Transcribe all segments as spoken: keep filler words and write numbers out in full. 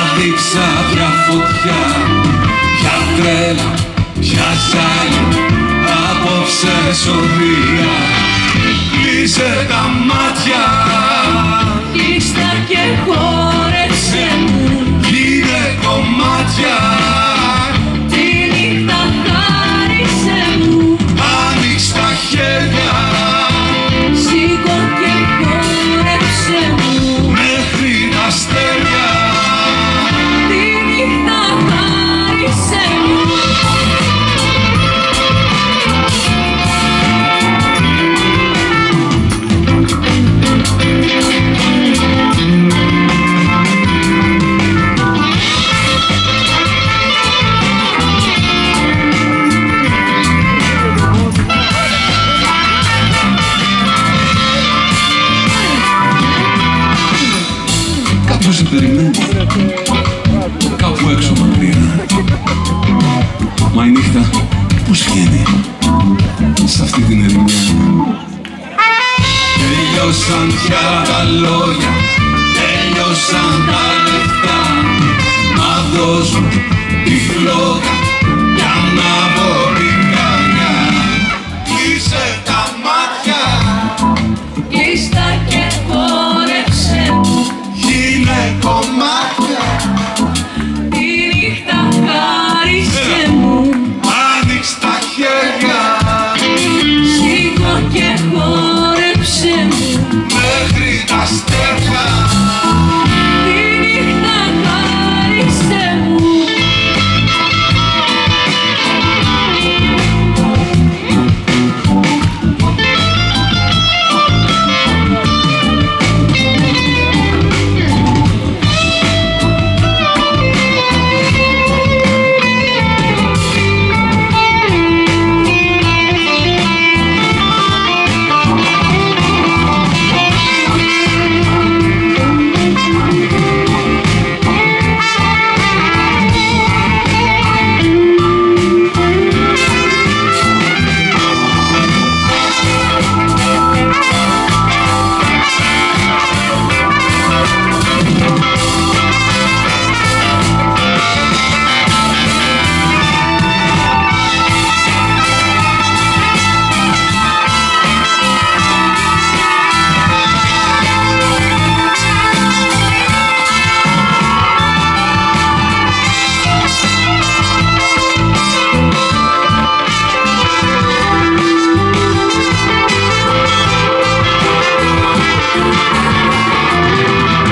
Άνοιξα πια φωτιά, για τρέλα, για ζάλι, απόψε σωρία. Κλείσε τα μάτια, κλείστα και χόρεψε μου. Γίνε κομμάτια, τη νύχτα χάρισε μου. άνοιξ τα χέρια, σήκω και χόρεψε μου. μέχρι τα αστέρια. Τη νύχτα χάρισε μου. Κάπου σε περιμένει, κάπου έξω μακριά. Μα η νύχτα πώς βγαίνει σ' αυτή την ερημιά. Τελειώσαν πια τα λόγια, τελειώσαν τα λεφτά. Μα δώσ' μου τη φλόγα για να μπορεί καμιά. Κλείσε τα μάτια, Κλείστα και χόρεψε μου. γίνε κομμάτια, Τη νύχτα χάρισε μου. άνοιξ τα χέρια, Σήκω και χόρεψε μου. μέχρι τα αστέρια. Τη νύχτα χάρισε μου.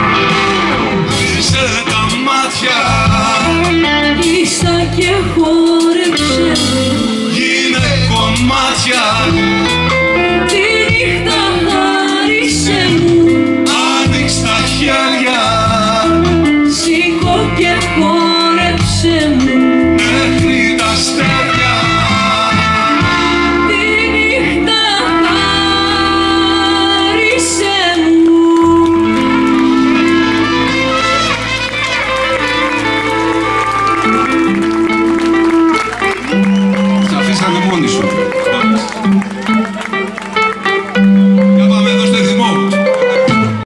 Κλείσε τα μάτια, Κλείστα και χόρεψε